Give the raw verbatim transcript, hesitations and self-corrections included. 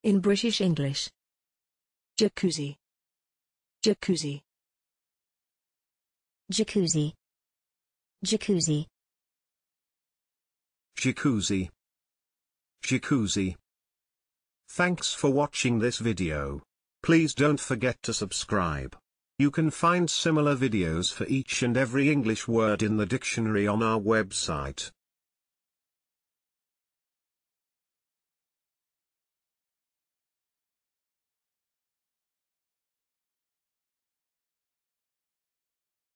In British English. Jacuzzi. Jacuzzi. Jacuzzi. Jacuzzi. Jacuzzi. Jacuzzi. Thanks for watching this video. Please don't forget to subscribe. You can find similar videos for each and every English word in the dictionary on our website.